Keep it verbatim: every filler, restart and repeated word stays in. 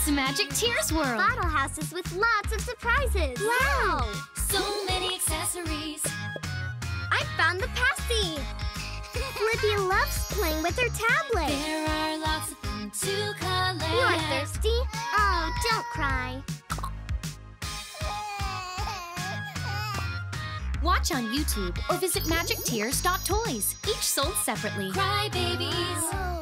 It's Magic Tears World. Bottle houses with lots of surprises. Wow! So many accessories. I found the passy. Flippy loves playing with her tablet. There are lots of them to collect. You're thirsty? Oh, don't cry. Watch on YouTube or visit magic tears dot toys. Each sold separately. Cry babies.